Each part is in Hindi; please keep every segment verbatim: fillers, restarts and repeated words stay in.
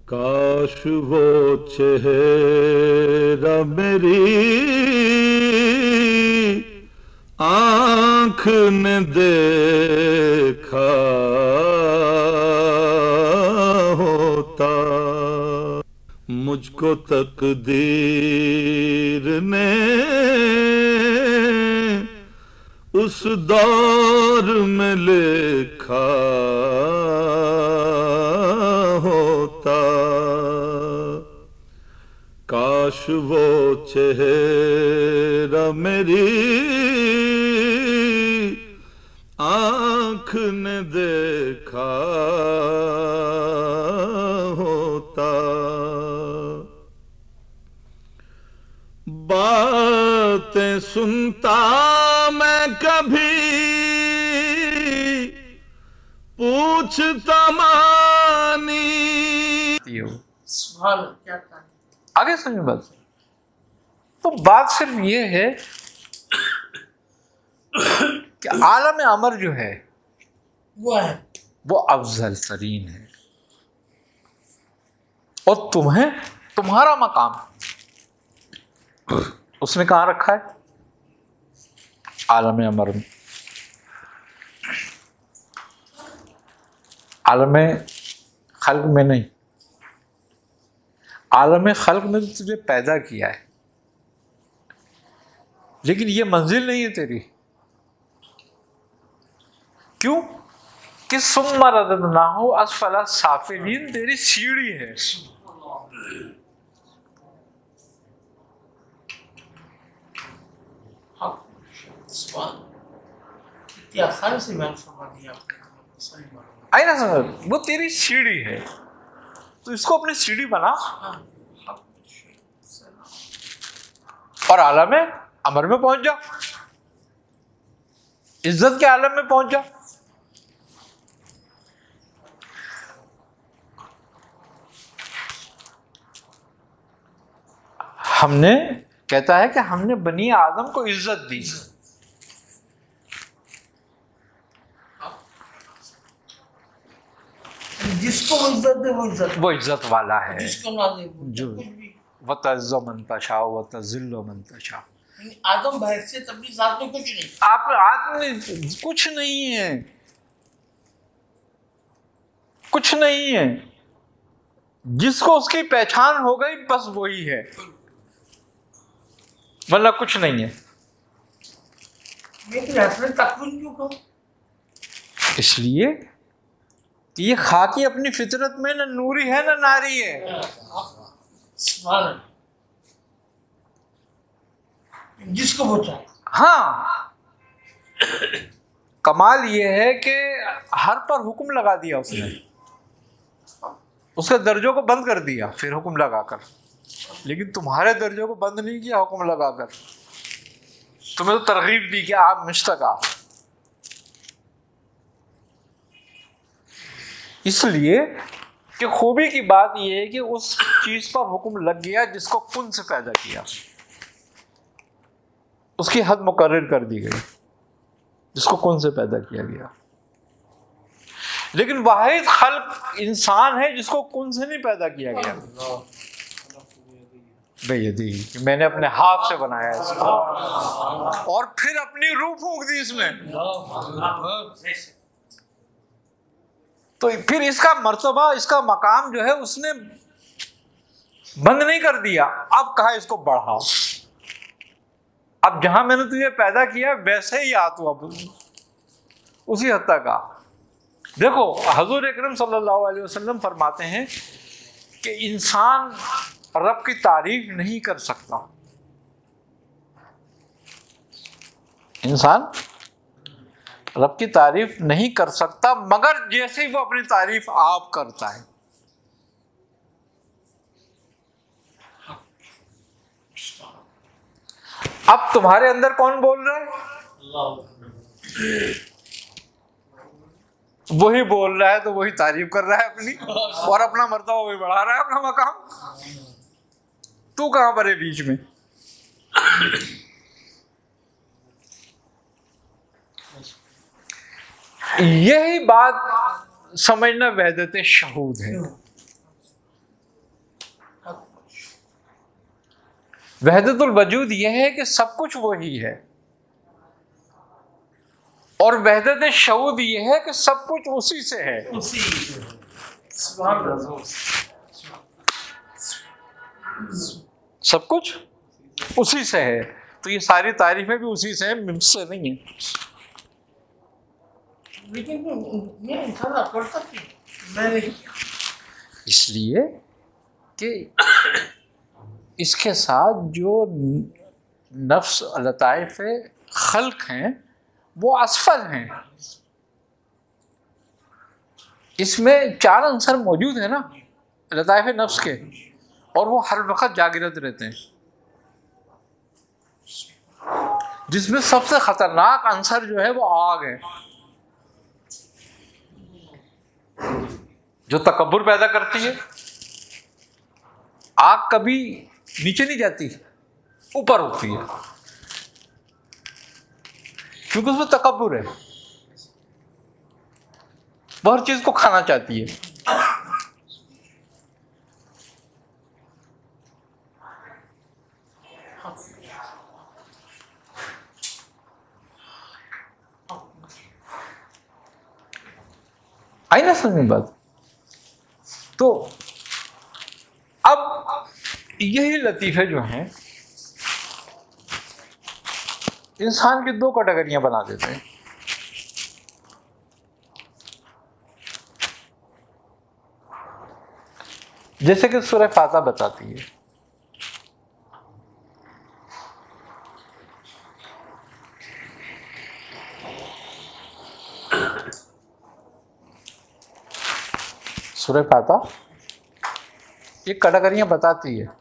काश वो चेहरा मेरी आँख ने देखा होता, मुझको तकदीर ने उस दौर में लिखा होता। काश वो चेहरा मेरी आँख ने देखा होता। बातें सुनता मैं कभी, पूछता मानी। सवाल क्या था? आगे समझ बात। तो बात सिर्फ ये है कि आलम अमर जो है वो है वो अफजल तरीन है, और तुम्हें तुम्हारा मकाम उसने कहाँ रखा है? आलम अमर में। आलम खल्क में नहीं, आलम खल्क में तो तुझे पैदा किया है, लेकिन ये मंजिल नहीं है तेरी। क्यों? कि सुम्मा रददनाहु अस्फला साफिलीन, तेरी सीढ़ी है। क्या आसान से मैंने फरमा दिया आपने, सही बात। आई ना समझ? वो तेरी सीढ़ी है, तो इसको अपनी सीढ़ी बना और आलम में अमर में पहुंच जा, इज्जत के आलम में पहुंच जा। हमने कहता है कि हमने बनी आदम को इज्जत दी, जिसको वो इज्जत दे वो इज्जत वो इज्जत वाला है। जिसको ना दे जो वतअज़्ज़ु मन तशा वतज़िल्लु मन तशा। आदम बहैसियत अपनी जात में कुछ नहीं, आप आदमी कुछ नहीं है, कुछ नहीं है। जिसको उसकी पहचान हो गई बस वही है, वरना कुछ नहीं है। लेकिन ऐसे तकवीन क्यों कहो? इसलिए कि ये खाकी अपनी फितरत में न नूरी है न नारी है। सवाल जिसको वो चाहे। हाँ, कमाल ये है कि हर पर हुक्म लगा दिया उसने, उसके दर्जों को बंद कर दिया फिर हुक्म लगाकर, लेकिन तुम्हारे दर्जों को बंद नहीं किया हुक्म लगाकर। तुम्हें तो तरगीब दी कि आप मुश्तका। इसलिए कि खूबी की बात यह है कि उस चीज पर हुक्म लग गया जिसको कुन से पैदा किया, उसकी हद मुकर्रर कर दी गई जिसको कुन से पैदा किया गया। लेकिन वाहिद खल्क इंसान है जिसको कुन से नहीं पैदा किया गया। बेयदी, मैंने अपने हाथ से बनाया इसको और फिर अपनी रूह फूंक दी इसमें, तो फिर इसका मर्तबा, इसका मकाम जो है उसने बंद नहीं कर दिया। अब कहा इसको बढ़ाओ, अब जहां मैंने तुझे पैदा किया वैसे ही आ तू, अब उसी हद तक आ। देखो हजूर अकरम सल्लल्लाहु अलैहि वसल्लम फरमाते हैं कि इंसान रब की तारीफ नहीं कर सकता। इंसान रब की तारीफ नहीं कर सकता मगर जैसे ही वो अपनी तारीफ आप करता है। अब तुम्हारे अंदर कौन बोल रहा है? वही बोल रहा है, तो वही तारीफ कर रहा है अपनी, और अपना मर्तबा वही बढ़ा रहा है, अपना मकाम। तू कहां पर है बीच में? यही बात समझना वहदत शहूद है। वहदतुल वजूद यह है कि सब कुछ वही है, और वहदत शऊद यह है कि सब कुछ उसी से है। उसी से है। सुभान अल्लाह। सब कुछ उसी से है, तो ये सारी तारीफें भी उसी से है, मुझसे नहीं है। लेकिन मैं इंशाल्लाह पढ़ता क्यों? मैं नहीं, इसलिए कि इसके साथ जो नफ्स लताइफ खल्क हैं वो असफल हैं। इसमें चार अंसर मौजूद है ना लताइफ नफ्स के, और वो हर वक्त जागृत रहते हैं। जिसमें सबसे खतरनाक अंसर जो है वो आग है, जो तकब्बुर पैदा करती है। आग कभी नीचे नहीं जाती, ऊपर होती है, क्योंकि उसमें तकब्बुर है, वो हर चीज को खाना चाहती है। आई ना समझ में बात? तो अब यही लतीफे जो हैं इंसान की दो कैटेगरियां बना देते हैं। जैसे कि सूरह फातिहा बताती है, सूरह फातिहा ये कैटेगरियां बताती है,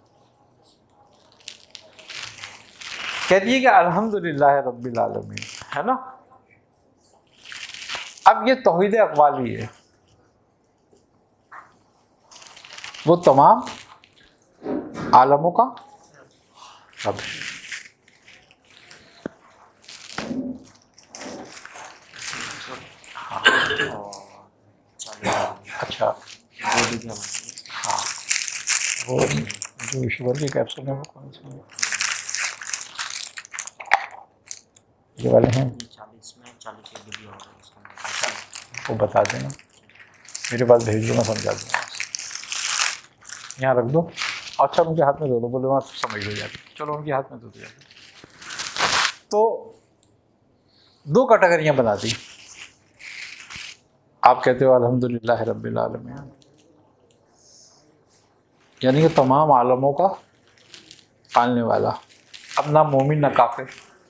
कहती है कि अल्हम्दुलिल्लाह रब्बिल आलमीन, है ना। अब ये तौहीद अक़वाली है, वो तमाम आलमों का रब है। अच्छा, हाँ, वो जो शुगर की कैप्सूल है वो कौन सी है? ये वाले हैं, चालीस में चालीस के वीडियो वो बता देना, मेरे पास भेज दो, मैं समझा दूँगा। यहाँ रख दो, अच्छा उनके हाथ में दे दो, बोले वहाँ समझ लो जाके, चलो उनके हाथ में दो दिया। तो दो कैटेगरियाँ बना दी। आप कहते हो अल्हम्दुलिल्लाह रब्बिल आलमीन, यानी कि तमाम आलमों का पालने वाला। अब ना मोमिन ना काफिर,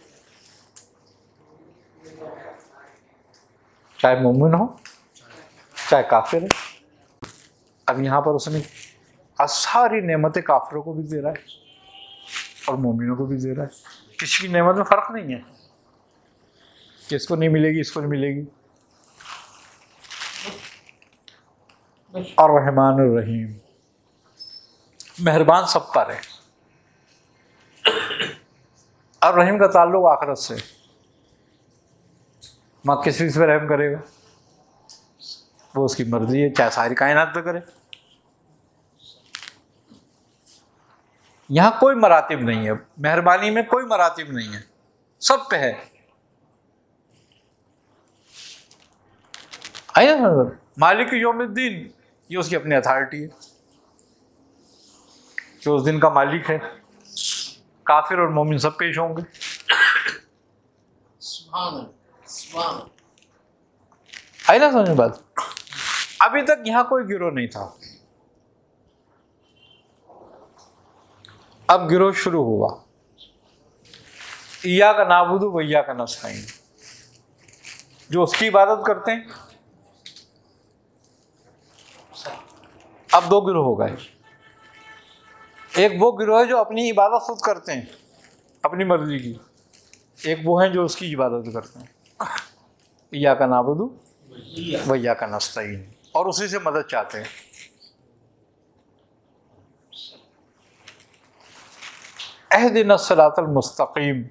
चाहे मोमिन हो चाहे काफिर है। अब यहाँ पर उसने सारी नेमतें काफिरों को भी दे रहा है और मोमिनों को भी दे रहा है। किसी की नेमत में फर्क नहीं है कि इसको नहीं मिलेगी इसको नहीं मिलेगी। और रहमान और रहीम, मेहरबान सब पर है। और रहीम का ताल्लुक आखिरत से, माँ किस चीज़ पे रहम करेगा वो उसकी मर्जी है, चाहे सारी कायनात पे करे। यहाँ कोई मरातिब नहीं है, मेहरबानी में कोई मरातिब नहीं है, सब पे है। आइए मालिक यौमिद्दीन, ये उसकी अपनी अथॉरिटी है कि उस दिन का मालिक है। काफिर और मोमिन सब पेश होंगे। सुभान सुभान। आई ना समझ बात? अभी तक यहाँ कोई गिरोह नहीं था, अब गिरोह शुरू हुआ। इय्याका नाबुदु व इय्याका नस्तईन, जो उसकी इबादत करते हैं। अब दो गिरोह हो गए। एक वो गिरोह है जो अपनी इबादत खुद करते हैं अपनी मर्जी की, एक वो है जो उसकी इबादत करते हैं। इय्याका नाबुदु व इय्याका नस्तईन, और उसी से मदद चाहते हैं। अहदिनस सिरातल मुस्तकीम,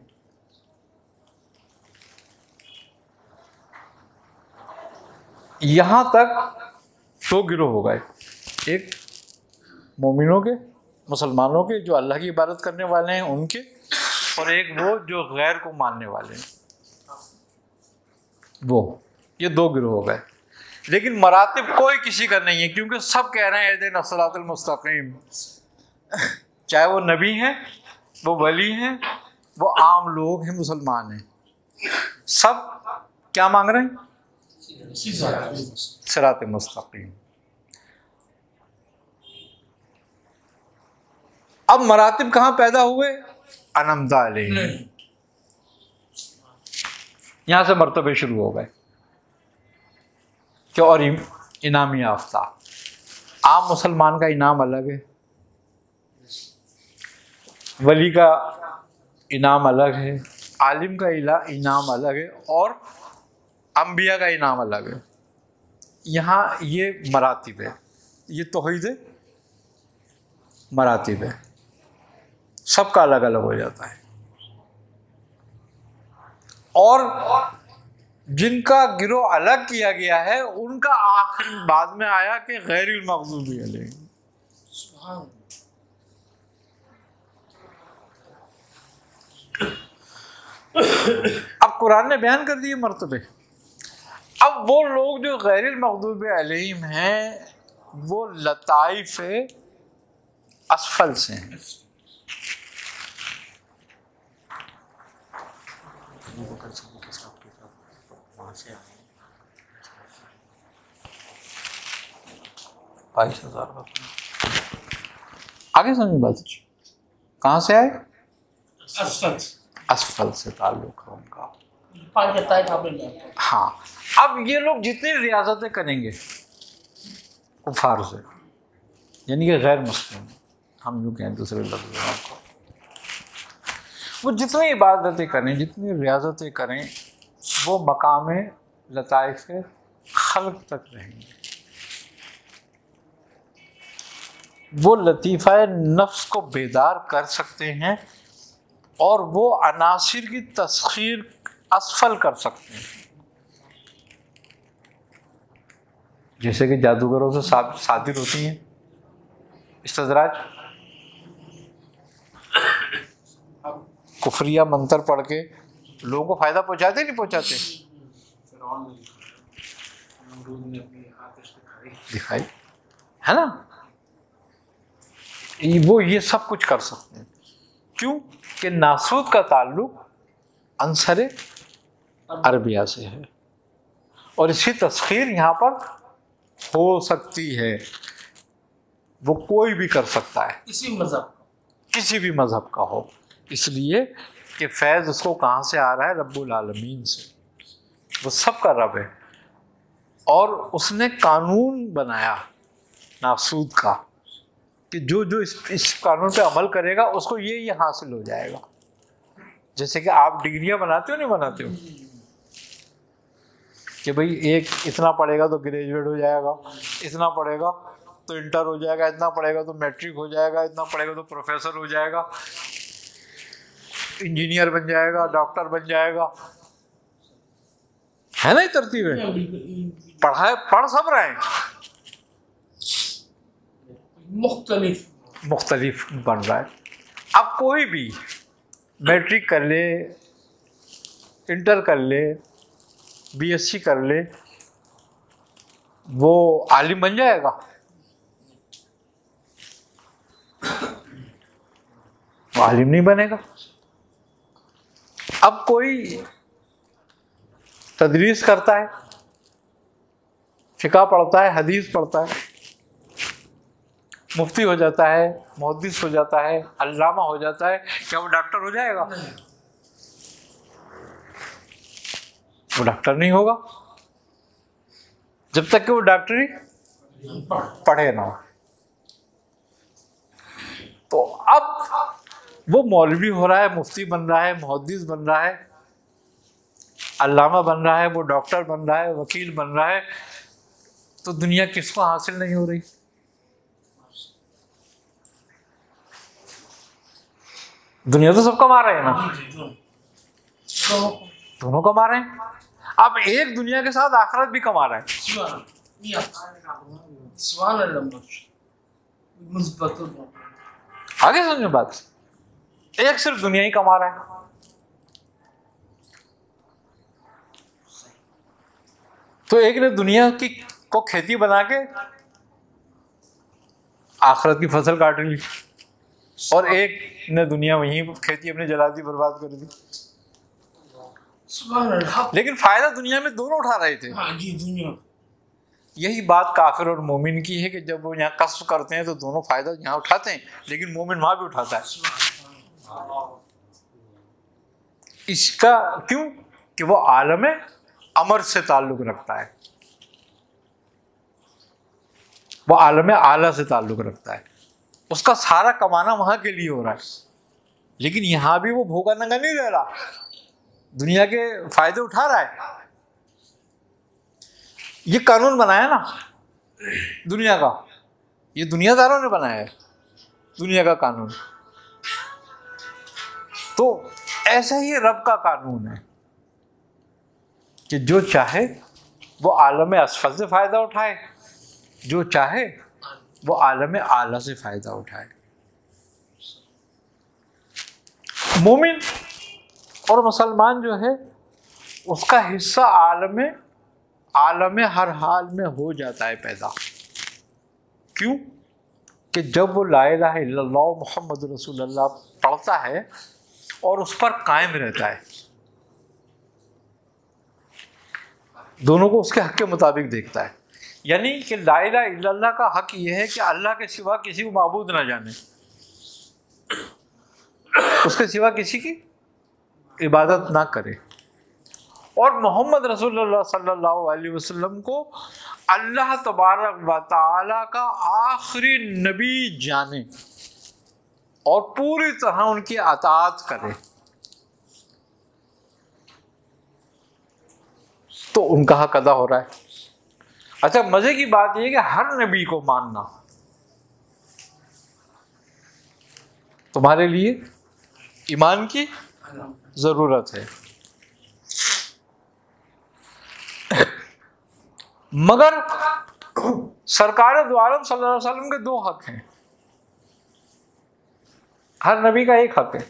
यहां तक दो गिरोह हो गए, एक मोमिनों के मुसलमानों के जो अल्लाह की इबादत करने वाले हैं उनके, और एक वो जो गैर को मानने वाले हैं, वो ये दो गिरोह हो गए। लेकिन मरातिब कोई किसी का नहीं है, क्योंकि सब कह रहे हैं इहदिना सिरातल मुस्तकीम। चाहे वो नबी हैं, वो वली हैं, वो आम लोग हैं, मुसलमान हैं, सब क्या मांग रहे हैं? सिरातल मुस्तकीम। अब मरातिब कहाँ पैदा हुए? अनमदा अलैहि, यहां से मर्तबे शुरू हो गए। क्या? और इनामी याफ्ता। आम मुसलमान का इनाम अलग है, वली का इनाम अलग है, आलिम का इनाम अलग है, और अंबिया का इनाम अलग है। यहाँ ये मरातिब है, ये तौहीद है, मरातिब है, सबका अलग अलग हो जाता है। और जिनका गिरोह अलग किया गया है उनका आखिर बाद में आया कि गैरिल मग़ज़ूबी अलैहिम। अब कुरान ने बयान कर दिए मर्तबे। अब वो लोग जो गैरिल मग़ज़ूबी अलैहिम हैं वो लताइफ असफल से हैं। बाईस हजार आगे समझ बात, कहाँ से आए? असफल असफल से ताल्लुक है उनका। हाँ, अब ये लोग जितनी रियाजतें करेंगे कुफार से, यानी कि गैर मुस्लिम, हम यूँ कहें दूसरे लफ्ज़ों को, वो जितनी इबादतें करें, जितनी रियाजतें करें, वो मकाम लताइफ खल्क तक रहेंगे। वो लतीफ़ा नफ्स को बेदार कर सकते हैं और वो अनासिर की तस्खीर असफल कर सकते हैं। जैसे कि जादूगरों से सातिर होती हैं इस्तदराज, कुफरिया मंत्र पढ़ के लोगों को फायदा पहुंचाते नहीं पहुंचाते? दिखाई है ना, वो ये सब कुछ कर सकते हैं। क्यों? कि नासूद का ताल्लुक अंसर अरबिया से है, और इसकी तस्खीर यहाँ पर हो सकती है। वो कोई भी कर सकता है, किसी मजहब किसी भी मजहब का हो, इसलिए कि फैज़ उसको कहाँ से आ रहा है? रब्बुल आलमीन से। वो सबका रब है, और उसने कानून बनाया नासूद का कि जो जो इस, इस कानून पे अमल करेगा उसको ये ये हासिल हो जाएगा। जैसे कि आप डिग्रियां बनाते हो नहीं बनाते हो कि भाई एक इतना पढ़ेगा तो ग्रेजुएट हो जाएगा, इतना पढ़ेगा तो इंटर हो जाएगा, इतना पढ़ेगा तो मैट्रिक हो जाएगा, इतना पढ़ेगा तो प्रोफेसर हो जाएगा, इंजीनियर बन जाएगा, डॉक्टर बन जाएगा, है ना? ये तरतीब है। पढ़ाए पढ़ सब रहे हैं, मुख्तलिफ मुख्तलिफ बन रहा है। अब कोई भी मैट्रिक कर ले, इंटर कर ले, बीएससी कर ले, वो आलिम बन जाएगा? वो आलिम नहीं बनेगा। अब कोई तदरीस करता है, फिक़ह पढ़ता है, हदीस पढ़ता है, मुफ्ती हो जाता है, मुहद्दिस हो जाता है, अल्लामा हो जाता है, क्या वो डॉक्टर हो जाएगा? वो डॉक्टर नहीं होगा जब तक कि वो डॉक्टरी पढ़े ना। तो अब वो मौलवी हो रहा है, मुफ्ती बन रहा है, मुहद्दिस बन रहा है, अल्लामा बन रहा है, वो डॉक्टर बन रहा है, वकील बन रहा है, तो दुनिया किसको हासिल नहीं हो रही? दुनिया तो सब कमा रहे हैं ना, दोनों कमा रहे हैं। अब एक दुनिया के साथ आखिरत भी कमा रहा है। आगे समझो बात। एक सिर्फ दुनिया ही कमा रहा है, तो एक ने दुनिया की को खेती बना के आखिरत की फसल काट ली, और एक ने दुनिया वहीं खेती अपने जला दी, बर्बाद कर दी। सुभान अल्लाह। लेकिन फायदा दुनिया में दोनों उठा रहे थे। हाँ जी, दुनिया। यही बात काफिर और मोमिन की है कि जब वो यहाँ कस्ब करते हैं तो दोनों फायदा यहाँ उठाते हैं, लेकिन मोमिन वहां भी उठाता है। इसका क्यों? कि वो आलम अमर से ताल्लुक रखता है, वो आलम आला से ताल्लुक रखता है, उसका सारा कमाना वहां के लिए हो रहा है। लेकिन यहां भी वो भोगा नंगा नहीं रह रहा, दुनिया के फायदे उठा रहा है। ये कानून बनाया ना दुनिया का, ये दुनियादारों ने बनाया है दुनिया का कानून। तो ऐसा ही रब का कानून है कि जो चाहे वो आलम असफल से फायदा उठाए, जो चाहे वो आलम आला से फायदा उठाए। मोमिन और मुसलमान जो है उसका हिस्सा आलम आलम हर हाल में हो जाता है पैदा। क्यों? कि जब वो ला इलाहा इल्लल्लाह मुहम्मद रसूलुल्लाह पढ़ता है और उस पर कायम रहता है, दोनों को उसके हक के मुताबिक देखता है। यानी कि ला इलाहा इल्लल्लाह का हक ये है कि अल्लाह के सिवा किसी को माबूद ना जाने, उसके सिवा किसी की इबादत ना करे, और मोहम्मद रसूलुल्लाह सल्लल्लाहु अलैहि वसल्लम को अल्लाह तबारक व तआला का आखिरी नबी जाने और पूरी तरह उनकी अताअत करे। तो उनका हक अदा हो रहा है। अच्छा, मजे की बात यह है कि हर नबी को मानना तुम्हारे लिए ईमान की जरूरत है। मगर सरकार दो आलम सल्लल्लाहु अलैहि वसल्लम के दो हक हैं, हर नबी का एक हक है।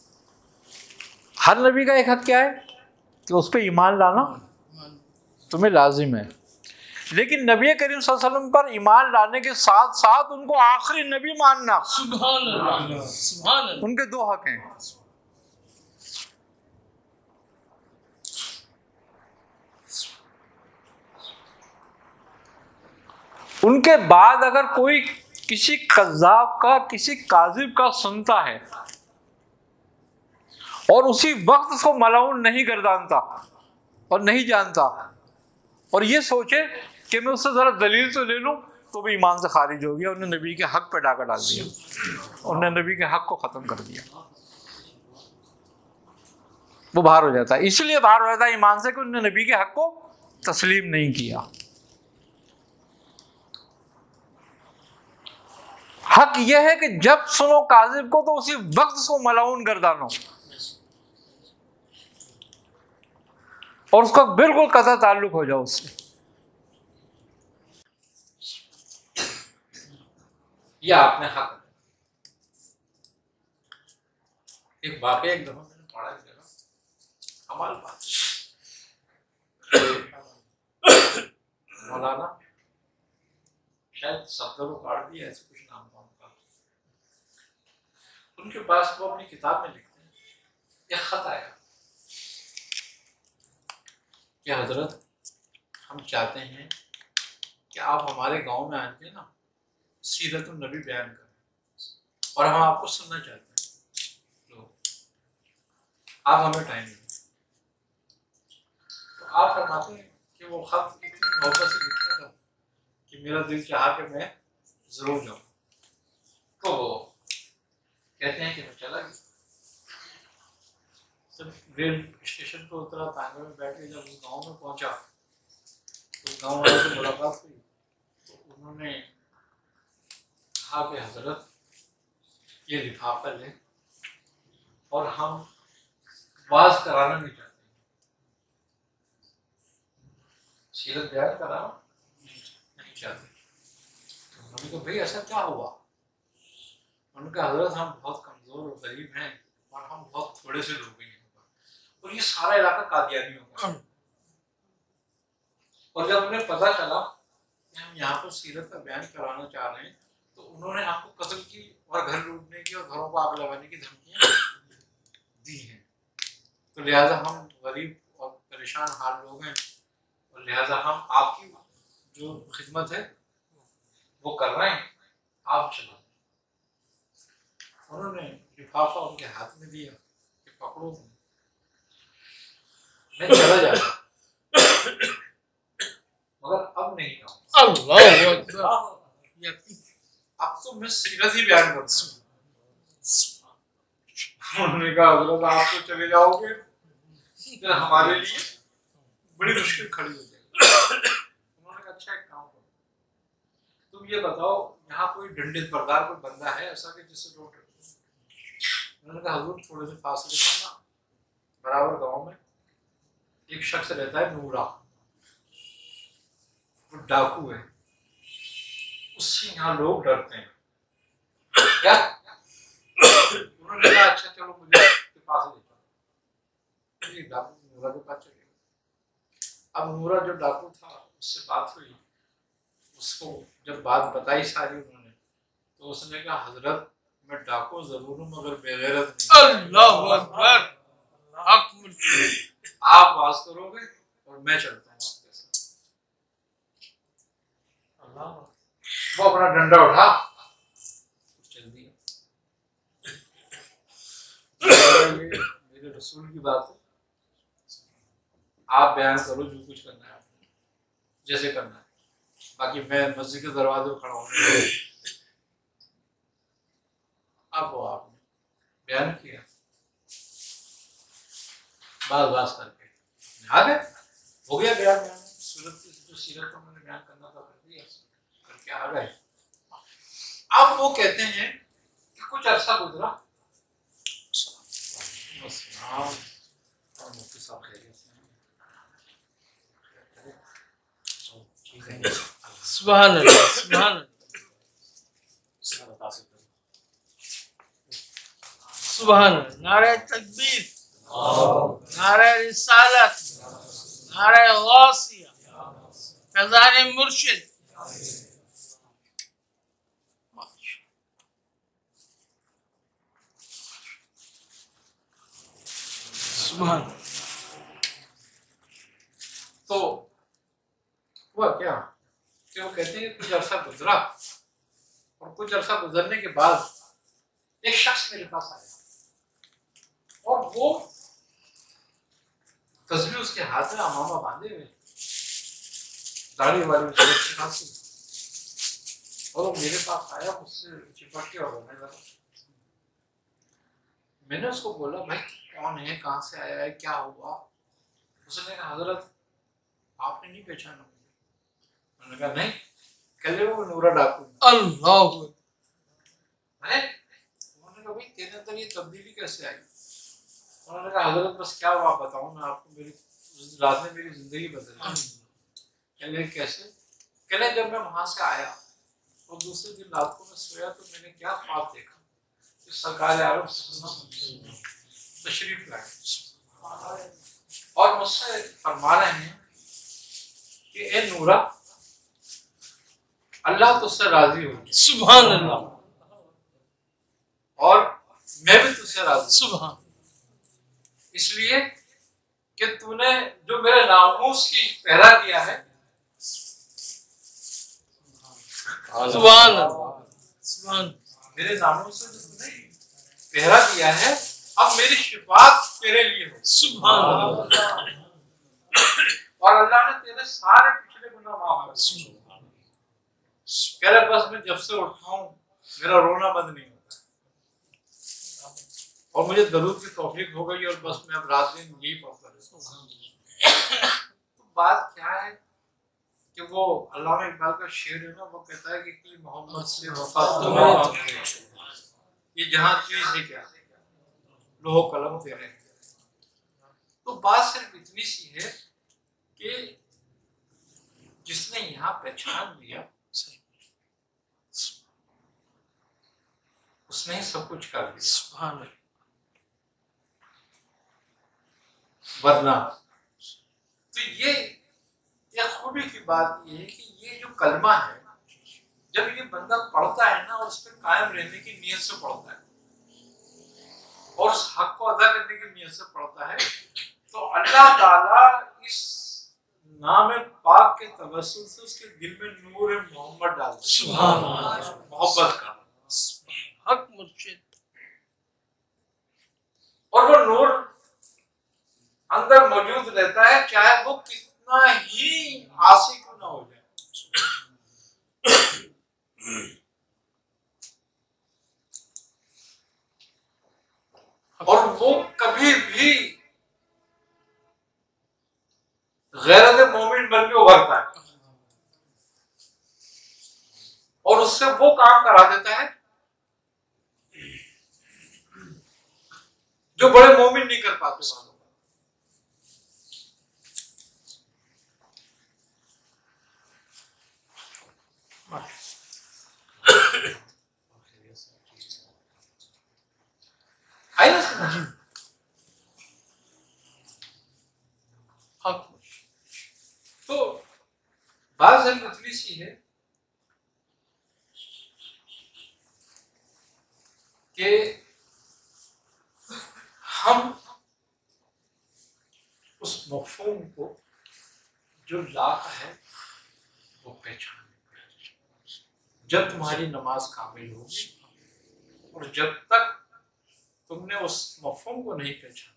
हर नबी का एक हक क्या है? कि उस पर ईमान लाना तुम्हें लाजिम है। लेकिन नबी करीम सल्लल्लाहु अलैहि वसल्लम पर ईमान लाने के साथ साथ उनको आखिरी नबी मानना, सुभान अल्लाह, सुभान अल्लाह। उनके दो हक हैं। उनके बाद अगर कोई किसी कज़्ज़ाब का, किसी काज़िब का सुनता है और उसी वक्त उसको मलाउन नहीं गर्दानता और नहीं जानता और ये सोचे कि मैं उससे जरा दलील तो ले लूं, तो भी ईमान से खारिज हो गया। उन्होंने नबी के हक पे डाका डाल दिया, उन्होंने नबी के हक को खत्म कर दिया। वो बाहर हो जाता है, इसलिए बाहर हो जाता है ईमान से कि उन्होंने नबी के हक को तस्लीम नहीं किया। हक यह है कि जब सुनो काजिब को तो उसी वक्त उसको मलाउन गर्दानो और उसका बिल्कुल कता ताल्लुक हो जाओ उससे। यह आपने हक। एक वाकया एक दफा मैंने पढ़ा एक जगह, कमाल बात। मौलाना शायद सत्तर काट दिया, ऐसे कुछ नाम था उनका। उनके पास वो अपनी किताब में लिखते हैं, एक खत आया कि हजरत हम चाहते हैं कि आप हमारे गांव में आके ना सीरत नबी बयान करें और हम आपको सुनना चाहते हैं, लो आप हमें टाइम दें। तो आप फरमाते हैं कि वो खत इतनी मोहब्बत से लिखा था कि मेरा दिल चाहा कि मैं जरूर जाऊं। तो कहते हैं कि मैं चला गया। जब रेल स्टेशन पर उतरा, तांगे में बैठ के जब उस गांव में पहुंचा तो गांव वालों से मुलाकात हुई। तो उन्होंने कहा कि हजरत ये लिफाफा लें और हम वाज कराना नहीं चाहते, सीरत बयान कराना नहीं चाहते। तो उन्होंने कहा भाई ऐसा क्या हुआ? उनका हजरत हम बहुत कमजोर और गरीब हैं और हम बहुत थोड़े से लोग हैं यहाँ पर, और ये सारा इलाका कादियानियों का। और जब उन्हें पता चला कि हम यहाँ पर सीरत का बयान कराना चाह रहे हैं तो उन्होंने हमको कत्ल की और घर लूटने की और घरों को आग लगाने की धमकियां दी हैं। तो लिहाजा हम गरीब और परेशान हाल लोग हैं और लिहाजा हम आपकी जो खिदमत है वो कर रहे हैं, आप चलो। उन्होंने लिफाफा उनके हाथ में दिया कि पकड़ो, मैं चला जाता मगर अब नहीं कहूँगा। अल्लाह अकबर। अब तो मैं सीरत ही बयान करूँगा। उन्होंने कहा हजरत आप तो चले जाओगे फिर हमारे लिए बड़ी मुश्किल खड़ी हो जाएगी। उन्होंने कहा अच्छा एक काम करो, तुम ये बताओ यहाँ कोई दंडित बरदार कोई बंदा है ऐसा कि जिससे लोग डरते? उन्होंने कहा हजूर थोड़े से फासले पर ना बराबर गांव में एक शख्स रहता है नूरा, वो डाकू है, उससे यहाँ लोग डरते हैं। क्या? उन्होंने कहा अच्छा चलो मुझे के पास ले चलो। डाकू नूरा के पास चले गए। अब नूरा जो डाकू था उससे बात हुई, उसको जब बात बताई सारी उन्होंने तो उसने कहा हजरत मैं डाकू जरूर हूँ मगर बेगैरत नहीं। अल्लाह अकबर। हक मुर्शिद। आप वाज करोगे और मैं चलता हूँ आपके साथ। वो अपना डंडा उठा चल दिया। मेरे रसूल की बात है, आप बयान करो जो कुछ करना है जैसे करना है, बाकी मैं मस्जिद के दरवाजे में खड़ा हूँ। अब वो आपने बयान किया बात बात करके आ गए, हो गया बयान। बयान सूरत की जो सीरत को मैंने बयान करना था कर दिया, करके आ गए। अब वो कहते हैं कि कुछ अरसा गुजरा और मुफ्ती साहब खैरियत से सुभान अल्लाह सुभान सुभान अल्लाह। नारे तकबीर, नारे रिसालत, नारे गौसिया, फैज़ान मुर्शिद। सुभान। तो हुआ क्या कि वो कहते हैं कुछ अरसा गुजरा और कुछ अरसा गुजरने के बाद एक शख्स मेरे पास आया और वो तस्वीर उसके हाथ में अमामा बांधे हुए, दाढ़ी वाली खांसी, और वो मेरे पास आया, मुझसे चिपक के और रोने लगा। मैंने उसको बोला भाई कौन है, कहाँ से आया है, क्या हुआ? उसने कहा हजरत आपने नहीं पहचाना मुझे। मैंने कहा नहीं, कहले वो नूरा डाकू। अल्लाह। है? उन्होंने कहा भाई तेरे अंदर ये तब्दीली कैसे आई? उन्होंने कहा हजरत बस क्या हुआ बताऊं मैं आपको, मेरी उस रात में मेरी जिंदगी बदल गई। कहले कैसे? कहले जब मैं वहां से आया और दूसरे दिन रात को मैं सोया तो मैंने क्या ख्वाब देखा कि सरकार आलम तशरीफ लाए और मुझसे फरमा रहे हैं कि ए नूरा अल्लाह तुझसे राजी हो। सुभान अल्लाह। और मैं भी तुझसे राजी। सुभान। इसलिए कि तूने जो मेरे नामूस की पहरा किया है। सुभान अल्लाह। सुभान। मेरे नामूस से जो तूने पहरा किया है, अब मेरी शिफात तेरे लिए हो। सुभान अल्लाह। और अल्लाह ने तेरे सारे पिछले गुनाह माफ कर दिए। कह रहा बस मैं जब से उठा हूं मेरा रोना बंद नहीं होता और मुझे दरूद की तौफीक हो गई और बस मैं अब रात दिन यही पढ़ता रहता। तो बात क्या है कि वो अल्लामा इकबाल का शेर है ना, वो कहता है कि मोहम्मद से वफा ये जहां चीज है क्या लोहो कलम तेरे। तो बात सिर्फ इतनी सी है कि जिसने यहाँ पहचान लिया उसने ही सब कुछ कर दिया। सुभान अल्लाह। वरना तो ये ये खूबी की बात ये है कि ये जो कलमा है, जब ये बंदा पढ़ता है ना और उस पर कायम रहने की नीयत से पढ़ता है और उस हक को अदा करने की नीयत से पढ़ता है, तो अल्लाह ताला इस नाम पाक के तवस्सुल से उसके दिल में नूर मोहम्मद डाल देता है। सुभान अल्लाह। मोहब्बत का हक मुर्शिद। और वो नूर अंदर मौजूद रहता है, चाहे वो कितना ही आसी क्यों ना हो जाए। और वो कभी भी गैरत मोमिन बन के उभरता है और उससे वो काम करा देता है जो बड़े मोमिन नहीं कर पाते वालों। आई ना समझ? हक। तो बात इतनी सी है कि हम उस मफ़हूम को जो लाख है वो पहचान। जब तुम्हारी नमाज कामिल होगी और जब तक तुमने उस मफ़हूम को नहीं पहचाना,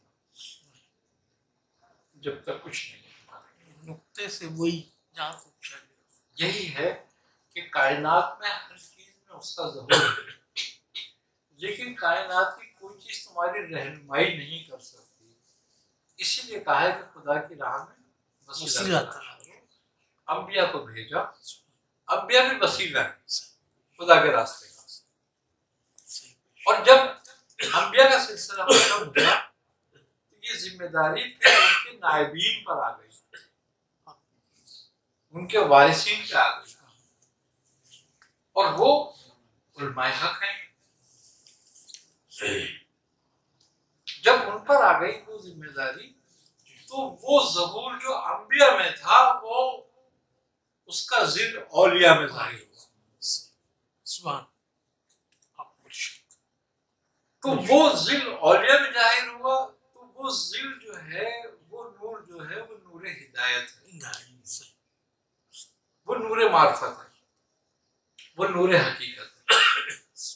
जब तक कुछ नहीं। नुक्ते से वही जहाँ पूछा गया। यही है कि कायनात में हर चीज में उसका ज़हूर है, लेकिन कायनात की कोई चीज तुम्हारी रहनुमाई नहीं कर सकती। इसीलिए कहा है कि खुदा की राह में वसीला करो। अंबिया को भेजा, अंबिया भी वसीला है खुदा के रास्ते का। और जब अंबिया का सिलसिला खत्म हुआ तो ये जिम्मेदारी फिर उनके नायबीन पर आ गई, उनके वारिसीन पे आ गई, और वो उलमाए हक हैं। जब उन पर आ गई वो जिम्मेदारी, तो वो ज़हूर जो अंबिया में था वो उसका जिल औलिया में जाहिर हुआ। सुभान। तो वो जिल औलिया में जाहिर हुआ, तो वो जिल जो है, वो नूर जो है, वो नूर हिदायत है, वो नूर मार्फत है, वो नूर हकीकत है।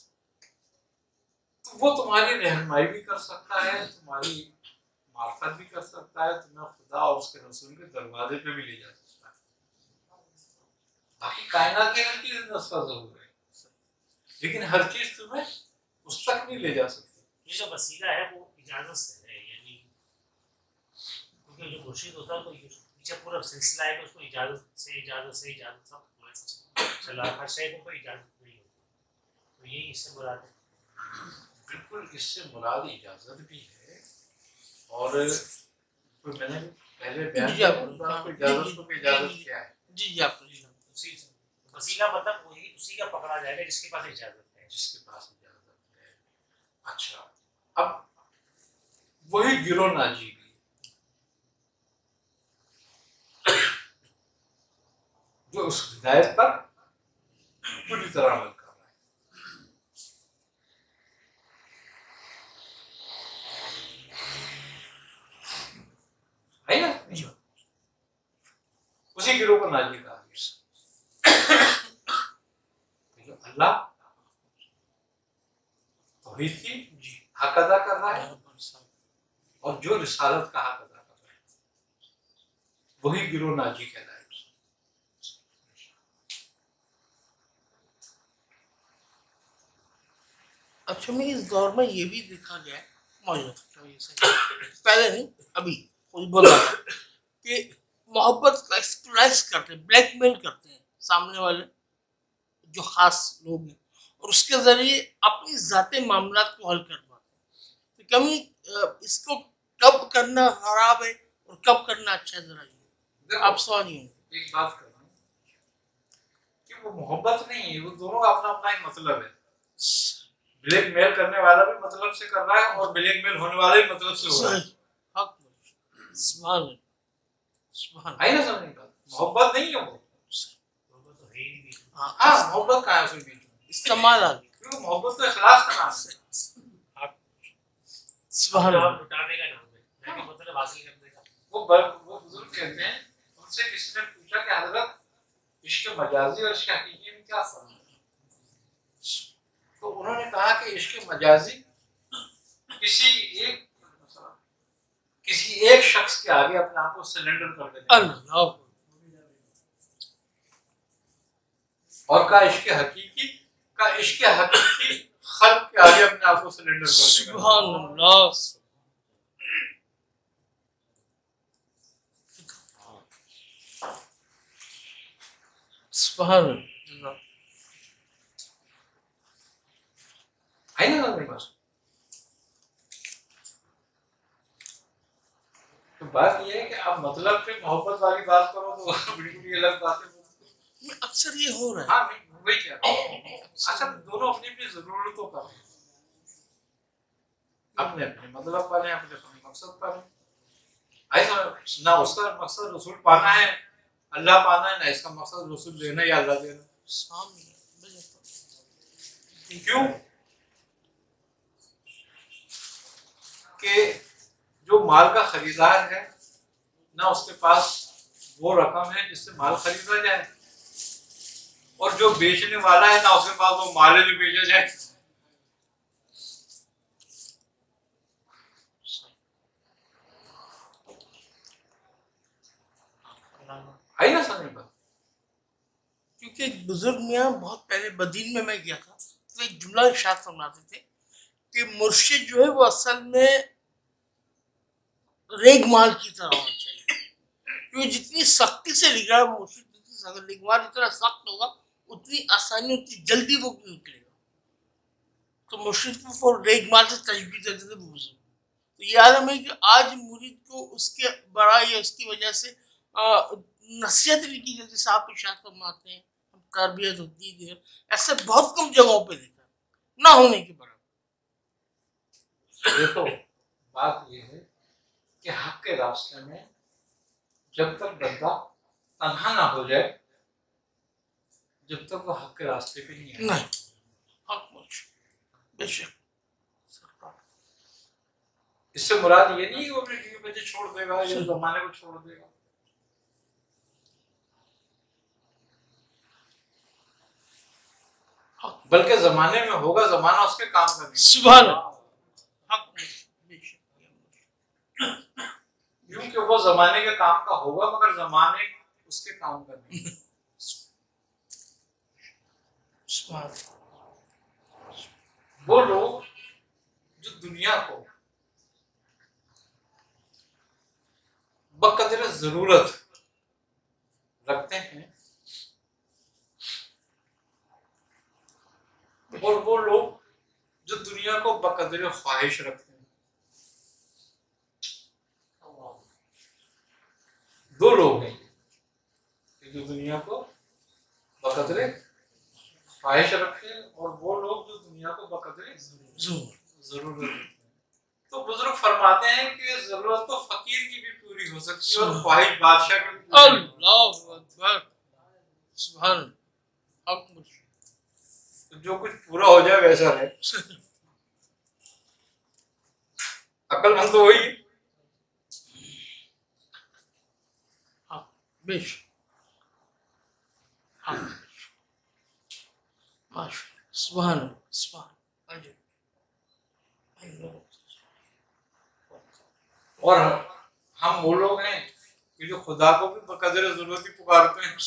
तो वो तुम्हारी रहनुमाई भी कर सकता है, तुम्हारी मार्फत भी कर सकता है, तुम्हें खुदा और उसके रसूल के दरवाजे पे भी ले जा सकता है। बाकी कायनात की हर चीज में उसका ज़रूर है, लेकिन हर चीज तुम्हें उस तक नहीं ले जा सकती। ये जो वसीला है वो इजाजत से है, यानी क्योंकि जो मुर्शिद होता है तो ये पीछे पूरा सिलसिला है कि उसको इजाजत से इजाजत से इजाजत सब चला, हर शय को कोई इजाजत नहीं होती। तो यही इससे मुराद है। बिल्कुल, इससे मुराद इजाजत भी है। और मैंने पहले बयान किया इजाजत को इजाजत क्या है। जी जी आप उसी वसीला मतलब वही उसी का पकड़ा जाएगा जिसके पास इजाजत है, जिसके पास इजाजत है। अच्छा, अब वही गिरो नाजी भी जो उस हिदायत पर पूरी तरह अमल कर रहा है, है ना? उसी गिरोह को नाजी कहा गया। तो अल्लाह तौहीद की हक अदा कर रहा है और जो रिसालत का हक अदा कर रहा है वही गिरोह नाजी कहलाएगा। अच्छा, मैं इस दौर में ये भी देखा गया है मौजूद पहले नहीं अभी कोई बोल रहा था कि मोहब्बत का एक्सप्रेस करते हैं, ब्लैकमेल करते हैं सामने वाले जो खास लोग हैं, और उसके जरिए अपनी जाते मामला को हल कर पाते हैं। तो कभी इसको कब करना खराब है और कब करना अच्छा है, जरा ये आप सवाल ही होंगे। एक बात कर रहा हूँ कि वो मोहब्बत नहीं है, वो दोनों का अपना अपना एक मतलब है। ब्लैकमेल करने वाला भी मतलब से कर रहा है और ब्लैकमेल होने वाला भी मतलब से हो रहा है। हक सुभान अल्लाह, सुभान आई ना समझ का मोहब्बत नहीं है वो। मोहब्बत तो है ही नहीं। हाँ, हाँ मोहब्बत कहाँ है उसमें बीच में, इस्तेमाल आ गया। क्योंकि मोहब्बत तो इखलास का नाम है। सुभान अल्लाह, जवाब लुटाने का नाम है, ना कि मतलब हासिल करने का। वो बर- वो बुजुर्ग कहते हैं, उनसे किसी ने पूछा कि हजरत इश्क मजाजी और इश्क हकीकी में क्या फर्क है? तो उन्होंने कहा कि इश्क मजाजी किसी एक किसी एक शख्स के आगे अपने आप को सिलेंडर कर देना, अल्लाह और का इश्क हकीकी का इश्क हकीकी खल्क के आगे अपने आप को सिलेंडर कर देना। सुभान अल्लाह, सुभान अल्लाह। आई ना मेरे पास। तो बात ये है कि आप मतलब पे मोहब्बत वाली बात करो तो बिल्कुल ही अलग बात है। अक्सर ये हो रहा है। हाँ मैं वही कह रहा हूँ। अच्छा दोनों अपनी अपनी जरूरतों पर हैं, अपने अपने मतलब पर हैं, अपने अपने मकसद पर हैं। ऐसा ना उसका मकसद रसूल पाना है, अल्लाह पाना है, ना इसका मकसद रसूल देना या अल्लाह देना। सामने क्यों कि जो माल का खरीदार है ना उसके पास वो रकम है जिससे माल खरीदा जाए, और जो बेचने वाला है ना उसके पास वो माल जो बेचा जाए। आई ना समझ में? क्योंकि एक बुजुर्ग मियाँ बहुत पहले बदीन में मैं गया था, तो एक जुमला इरशाद फरमाते थे कि मुर्शिद जो है वो असल में रेग माल की तरह होना चाहिए, क्योंकि जितनी सख्ती से लिख रहा है मुर्शिद, जितनी लिखवार जितना सख्त होगा उतनी आसानी उतनी जल्दी वो निकलेगा। तो मुर्शिद को वो रेग माल से तजवीज़ देते थे बुजुर्ग। तो ये आलम है कि आज मुरीद को उसके बड़ा या उसकी वजह से नसीहत नहीं की जाती। साहब इरशाद फरमाते हैं तरबियत होती है, ऐसे बहुत कम जगहों पे देखा ना होने के बराबर। देखो बात ये है कि हक के रास्ते में जब तक बंदा तन्हा ना हो जाए, जब तक वो हक के रास्ते पे नहीं है। नहीं हक मुझ बेशक। इससे मुराद ये नहीं कि वो अपने बीवी बच्चे छोड़ देगा या जमाने को छोड़ देगा। बल्कि जमाने में होगा, जमाना उसके काम का नहीं। सुभान अल्लाह, हक बेशक। क्योंकि वो जमाने के काम का होगा मगर जमाने उसके काम का नहीं। सुभान अल्लाह। वो लोग जो दुनिया को बकदर जरूरत रखते हैं और वो लोग जो दुनिया को बकदर ख्वाहिश रखते हैं, दो लोग हैं जो दुनिया को बकदर ख्वाहिश रखते हैं और वो लोग जो दुनिया को बकदर जरूरत रखते हैं। तो बुजुर्ग फरमाते हैं कि जरूरत तो फकीर की भी पूरी हो सकती है और ख्वाहिश बादशाह की भी पूरी। अल्लाहु अकबर, सुभान अल्लाह, हक मुझ। तो जो कुछ पूरा हो जाए वैसा है। अकलमंद तो वही हक बेशक। हक माशाअल्लाह, सुभान अल्लाह, सुभान अल्लाह। और हम वो लोग हैं कि जो खुदा को भी बकदर जरूरत ही पुकारते हैं,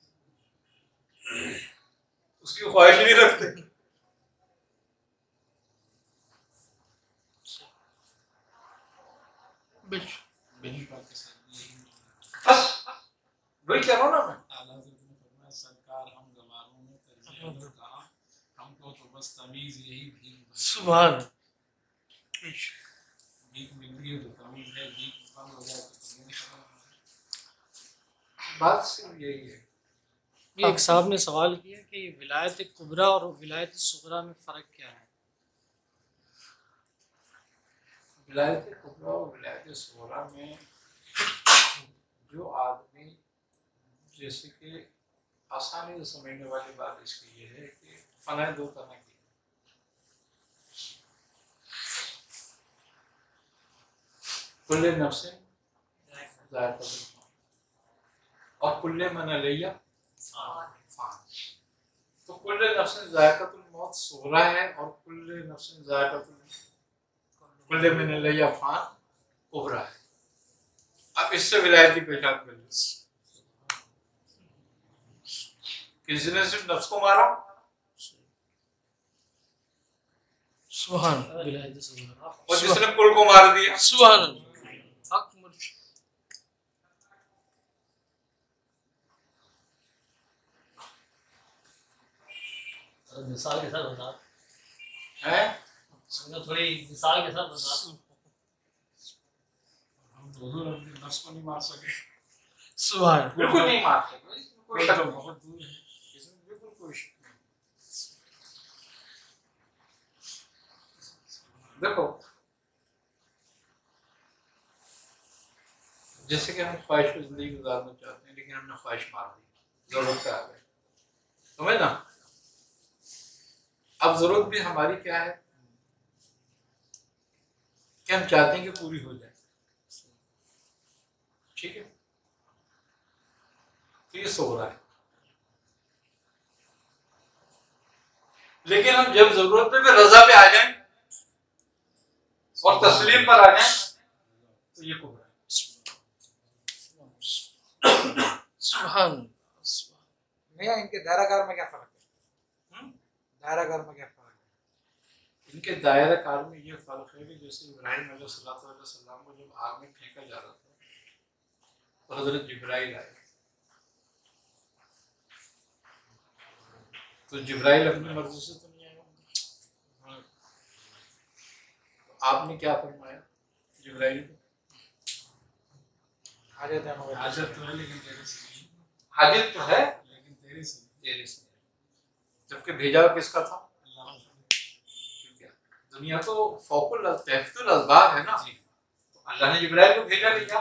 उसकी ख्वाहिश नहीं रखते। बस वही कह रहा हूँ ना मैं। सरकार हम गवारों में तरजीह ने कहा हमको तो बस तमीज यही भीख सुभान भीख मिल रही है तो तमीज है, भीख बंद हो जाए तो तमीज खत्म हो जाए। बात सिर्फ यही है। ये एक साहब ने सवाल किया कि विलायत कुबरा और विलायत सुगरा में फ़र्क क्या है। विलायत कुबरा और विलायत सुगरा में जो आदमी, जैसे कि आसानी से समझने वाली बात इसकी ये है कि फनाए दो तरह की, कुल्ले नफ्से ज़ायक़तुल मौत और कुल्ले मन अलैहा फ़ान। तो कुल्ले नफ्से ज़ायक़तुल मौत सूरा है और कुल्ले नफ्से ज़ायक़तुल कुल्ले मन अलैहा फ़ान कुबरा है। अब इससे विलायत की पहचान कर ली। किसने सिर्फ नफ्स को मारा, सुभान विलायत सुभान, और जिसने कुल को मार दिया, सुभान हक मुर्शिद। मिसाल के साथ बता है थोड़ी मिसाल के साथ बता। हम दोनों अपने नफ्स को नहीं मार सके, सुभान बिल्कुल नहीं मार सके, कोई शक तो नहीं, बहुत दूर है। इसमें बिल्कुल कोई शक नहीं। देखो जैसे कि हम ख्वाहिश में जिंदगी गुजारना चाहते हैं, लेकिन हमने ख्वाहिश मार दी, जरूरत पे आ गए, समझ ना। अब जरूरत भी हमारी क्या है कि हम चाहते हैं कि पूरी हो जाए, ठीक है, तो ये सो रहा है। लेकिन हम जब जरूरत पे भी रजा पे आ जाएं और तस्लीम पर आ जाएं तो ये कुबरा है। सुभान भैया इनके दायराकार में क्या फर्क है? हम्म? दायराकार में क्या फर्क है? इनके दायरा कार में ये फर्क है कि जैसे इब्राहिम अलैहिस्सलाम को जब आग में फेंका जा रहा था तो हजरत जिब्राइल आए, तो जिब्राइल अपनी मर्जी से तो नहीं आया, तो आपने क्या फरमाया जिब्राइल को? हाजत है मगर हाजत तो है लेकिन तेरे से नहीं, हाजत तो है लेकिन तेरे से तेरे से नहीं। जबकि भेजा किसका था? ठीक है, दुनिया तो फौकुल तहफ्तुल अस्बाब है ना, तो अल्लाह ने जिब्राइल को भेजा नहीं। क्या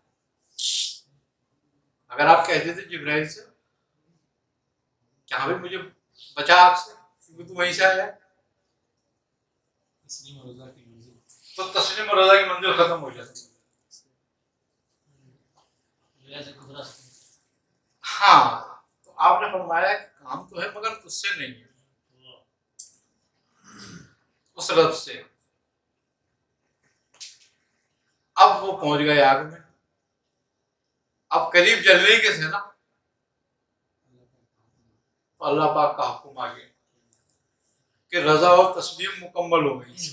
अगर आप कहते थे जिब्राइल से क्या भाई मुझे बचा आग से, क्योंकि तू वहीं से आया, तस्लीम और रज़ा की मंजिल, तो तस्लीम और रज़ा की मंजिल खत्म हो जाती। हाँ, तो आपने फरमाया काम तो है मगर तुझसे नहीं है, उस रब से। अब वो पहुंच गए आग में, अब करीब जलने के थे ना, तो अल्लाह पाक का हुक्म आ गया कि रजा और तस्लीम मुकम्मल हो गई।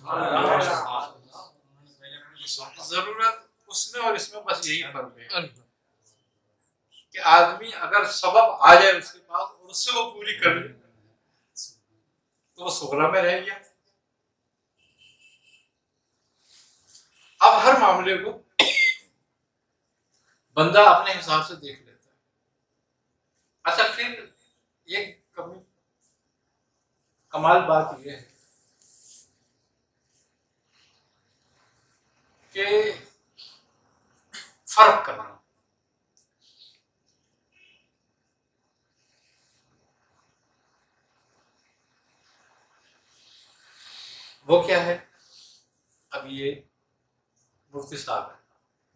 जरूरत उसमें और इसमें बस यही फर्क है कि आदमी अगर सबब आ जाए उसके पास और उससे वो पूरी कर ले तो वो सुगरा में रह गया। अब हर मामले को बंदा अपने हिसाब से देख लेता है। अच्छा, फिर ये कमी कमाल बात यह है कि फर्क करना, वो क्या है? अब ये मुफ्ती साहब है,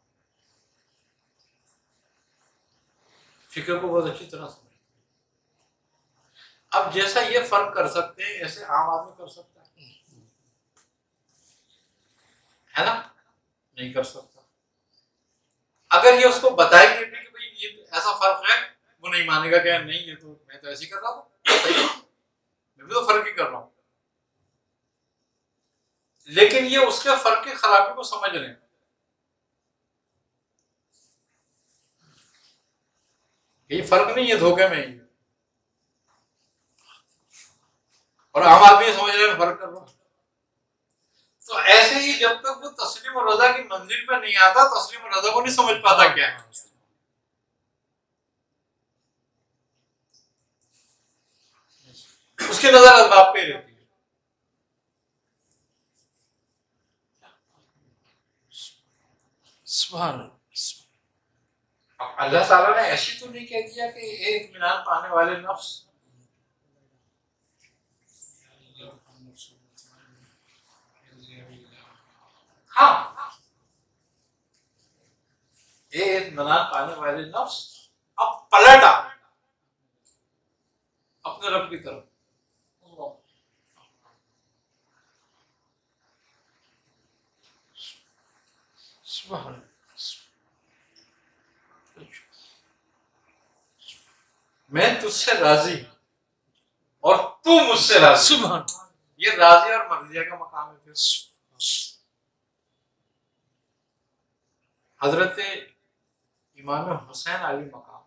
फिक्र को बहुत अच्छी तरह समझ। अब जैसा ये फर्क कर सकते हैं ऐसे आम आदमी कर सकता है, है ना? नहीं कर सकता। अगर ये उसको बताएंगे भी कि भाई ये ऐसा फर्क है, वो नहीं मानेगा कि नहीं ये तो मैं तो ऐसे ही कर रहा हूँ, मैं भी तो फर्क ही कर रहा हूँ। लेकिन ये उसके फर्क की खराबी को समझ रहे हैं, ये फर्क नहीं है, धोखे में ही। और आम आदमी समझ रहे हैं फर्क कर रहा हूं। तो ऐसे ही जब तक वो तस्लीम और रजा की मंजिल पे नहीं आता, तस्लीम और रजा को नहीं समझ पाता क्या है। उसकी नजर असबाब पे रहती है। सुभान अब अल्लाह ताला ने ऐसी तो नहीं कह दिया कि ये इत्मीनान पाने वाले नफ्स, हाँ ये इत्मीनान पाने वाले नफ्स अब पलटा अपने रब की तरफ। सुभान मैं तुझसे राजी और तू मुझसे राजी। सुभान ये राजी और मर्जिया का मकाम है। फिर हजरत इमाम हुसैन अली मकाम